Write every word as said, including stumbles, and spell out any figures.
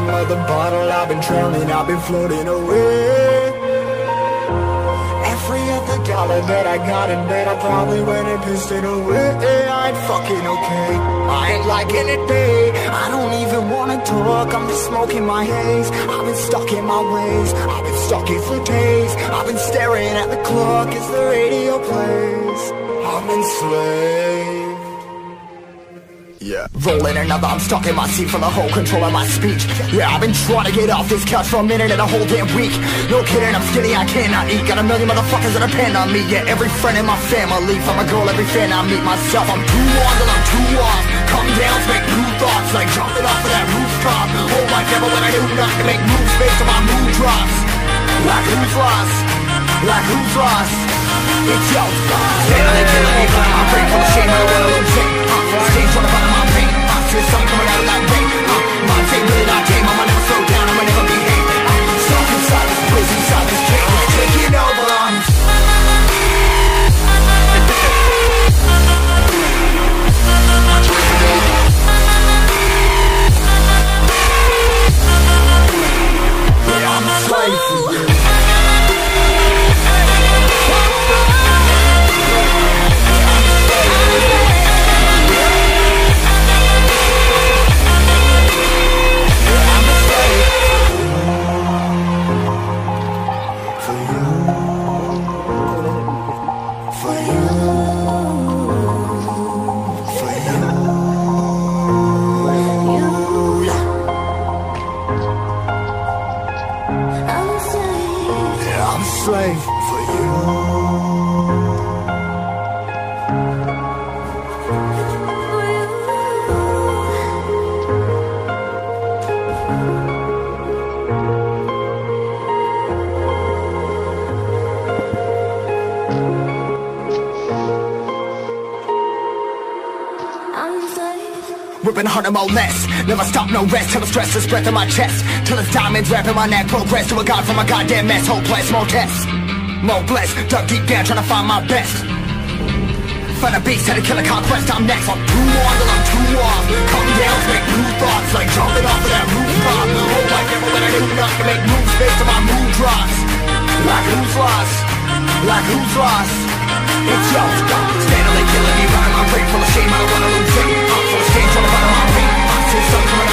bottom of the bottle, I've been drowning, I've been floating away. Every other dollar that I got in bed, I probably went and pissed it away. I ain't fucking okay, I ain't liking it, babe. I don't even wanna talk, I'm just smoking my haze. I've been stuck in my ways, I've been stuck here for days. I've been staring at the clock as the radio plays. I'm enslaved. Yeah. Rolling another, I'm stuck in my seat for the whole control of my speech. Yeah, I've been trying to get off this couch for a minute and a whole damn week. No kidding, I'm skinny, I cannot eat. Got a million motherfuckers that depend on me. Yeah, every friend in my family, from a girl, every fan I meet myself. I'm too on till I'm too off. Come down, make new thoughts, like jumping off of that rooftop. Oh my devil, when I do not to make moves based on my mood drops. Like who's lost? Like who's lost? It's yo. Stand on the killing me, but I'm break from the shame, I don't wanna lose it. Stage on the bottom of my pain, I see the sun coming out of that rain. uh, My take really not tame, I'ma never slow down, I'ma never behave. uh, Stuck inside this prison, inside this cage, it's taking over. I'm yeah, I'm a slave for you. Slave for you. Ripping harder, more less. Never stop, no rest. Till the stress is breath in my chest. Till it's diamonds wrapping my neck. Progress to a god from a goddamn mess. Hopeless, more tests, more blessed. Dug deep down trying to find my best. Find a beast, had to kill a conquest. I'm next. I'm too on till I'm too off. Come down to make new thoughts, like jumping off of that rooftop. Oh my devil, when I do not to make moves based on my mood drops. Like who's lost? Like who's lost? It's yo. Stand on, they killing me, running my brain full of shame. I don't wanna lose it. I'm full of stage on the bottom of my pain. I see the sun coming out.